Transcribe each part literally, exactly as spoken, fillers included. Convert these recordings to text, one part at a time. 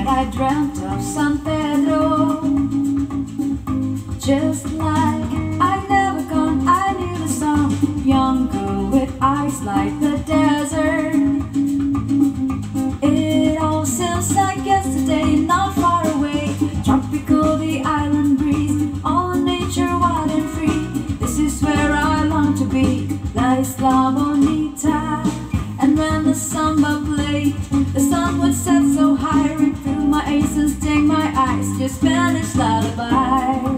night I dreamt of San Pedro. Just like I'd never gone, I knew the song. Young girl with eyes like the desert. It all seems like yesterday, not far away. Tropical, the island breeze, all nature wild and free. This is where I long to be, La Isla Bonita. And when the samba played, the sun would set so high, rip through my ears and sting my eyes, just Spanish lullaby.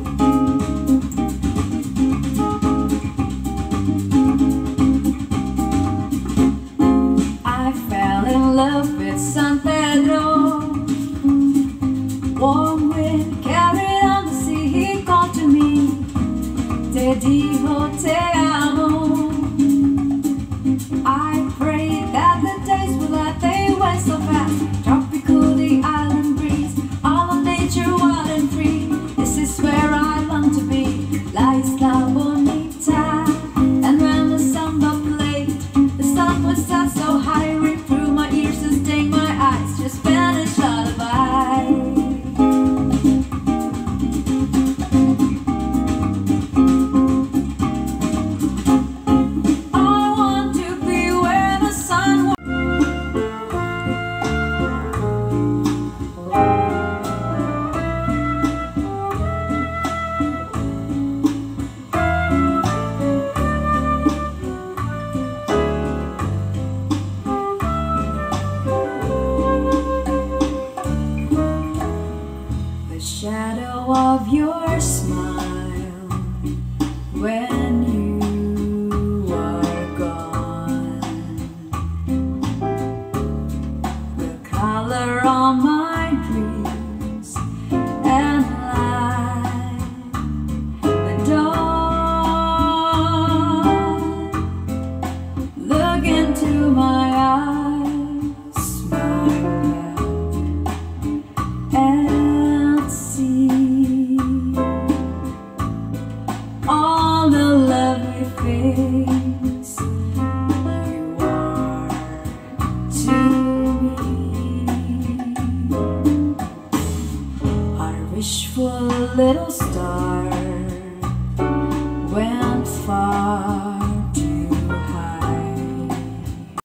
I fell in love with San Pedro. Warm wind carried on the sea, he called to me, te dijo te amo. I prayed that the days would let, they went so fast. Tropical, the island breeze, all of nature wild and free. This is where I long to be, La Isla Bonita. And when the samba played, the sun would set so high, rip through my ears and sting my eyes, just Spanish lullaby. The shadow of your smile when you are gone, the color on my dreams and light, the dawn. Look into my eyes, smile and see all the lovely things you are to me. I wish for a little star